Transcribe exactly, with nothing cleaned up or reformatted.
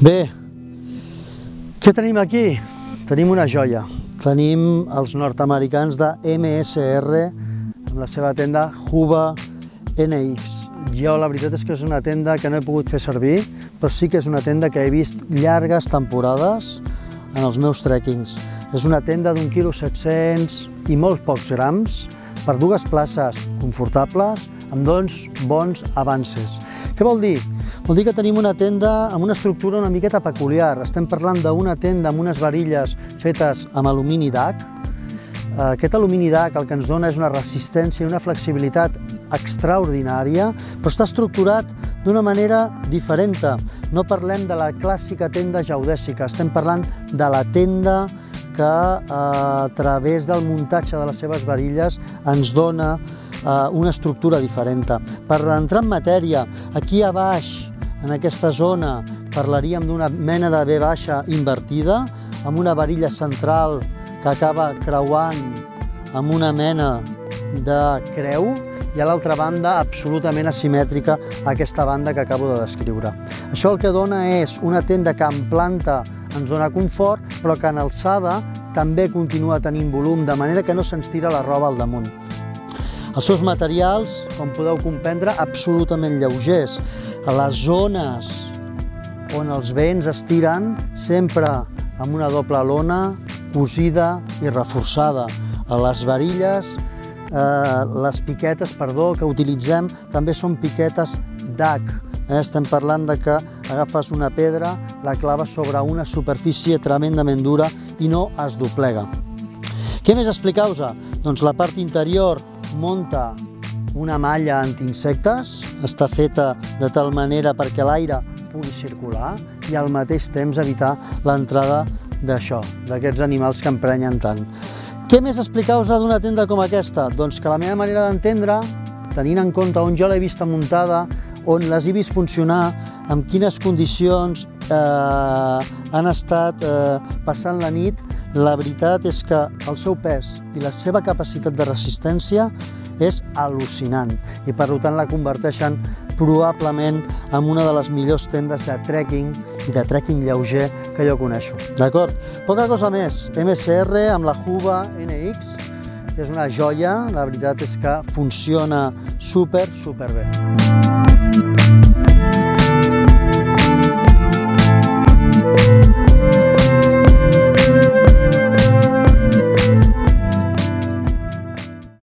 Bé, què tenim aquí? Tenim una joia. Tenim els nord-americans de M S R amb la seva tenda Huba N X. Jo la veritat és que és una tenda que no he pogut fer servir, però sí que és una tenda que he vist llargues temporades en els meus trekkings. És una tenda d'un quilo set-cents i molts pocs grams, per dues places confortables, amb doncs bons avances. Què vol dir? Vol dir que tenim una tenda amb una estructura una miqueta peculiar. Estem parlant d'una tenda amb unes varilles fetes amb alumini D A C. Aquest alumini D A C el que ens dona és una resistència i una flexibilitat extraordinària, però està estructurat d'una manera diferent. No parlem de la clàssica tenda geodèsica, estem parlant de la tenda que a través del muntatge de les seves varilles ens dona una estructura diferent. Per entrar en matèria, aquí a baix, en aquesta zona, parlaríem d'una mena de V baixa invertida, amb una varilla central que acaba creuant amb una mena de creu, i a l'altra banda absolutament asimètrica a aquesta banda que acabo de descriure. Això el que dona és una tenda que en planta ens dona confort, però que en alçada també continua tenint volum, de manera que no se'ns tira la roba al damunt. Els seus materials, com podeu comprendre, absolutament lleugers. A les zones on els vents es tiren, sempre amb una doble lona, cosida i reforçada. A les varilles, eh, les piquetes, perdó, que utilitzem també són piquetes D A C. Eh? Estem parlant de que agafes una pedra, la claves sobre una superfície tremendament dura i no es doblega. Què més explicar-vos? Doncs la part interior munta una malla antiinsectes, està feta de tal manera perquè l'aire pugui circular i al mateix temps evitar l'entrada d'això, d'aquests animals que emprenyen tant. Què més explicar-vos d'una tenda com aquesta? Doncs que la meva manera d'entendre, tenint en compte on jo l'he vista muntada, on les he vist funcionar, amb quines condicions eh, han estat eh, passant la nit, la veritat és que el seu pes i la seva capacitat de resistència és al·lucinant i per tant la converteixen probablement en una de les millors tendes de trekking i de trekking lleuger que jo coneixo. D'acord? Poca cosa més. M S R amb la Huba N X, que és una joia, la veritat és que funciona super, super bé.